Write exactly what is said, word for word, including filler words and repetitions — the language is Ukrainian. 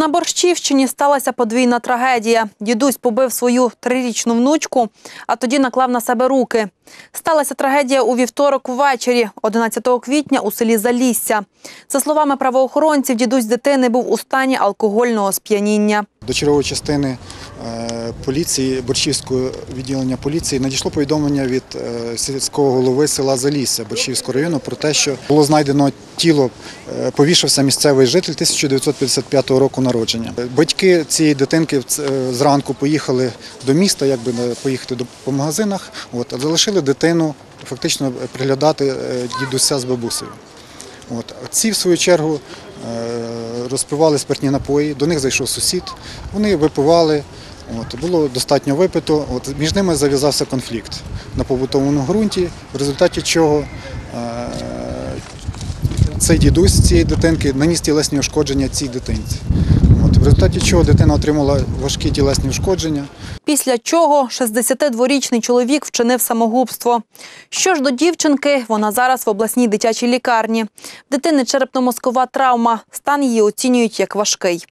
На Борщівщині сталася подвійна трагедія. Дідусь побив свою трирічну внучку, а тоді наклав на себе руки. Сталася трагедія у вівторок ввечері, одинадцятого квітня, у селі Залісся. За словами правоохоронців, дідусь дитини був у стані алкогольного сп'яніння. До чергової частини поліції, Борщівського відділення поліції, надійшло повідомлення від сільського голови села Залісся Борщівського району про те, що було знайдено тіло, повішався місцевий житель тисяча дев'ятсот п'ятдесят п'ятого року народження. Батьки цієї дитинки зранку поїхали до міста, якби поїхати по магазинах, от, а залишили дитину фактично приглядати дідуся з бабусею. От. Ці, в свою чергу, розпивали спиртні напої, до них зайшов сусід, вони випивали, от, було достатньо випито, от, між ними зав'язався конфлікт на побутовому ґрунті, в результаті чого е, цей дідусь цієї дитинки наніс тілесні ушкодження цій дитинці. От, в результаті чого дитина отримала важкі тілесні ушкодження. Після чого шістдесятидворічний чоловік вчинив самогубство. Що ж до дівчинки, вона зараз в обласній дитячій лікарні. В дитини черепно-мозкова травма, стан її оцінюють як важкий.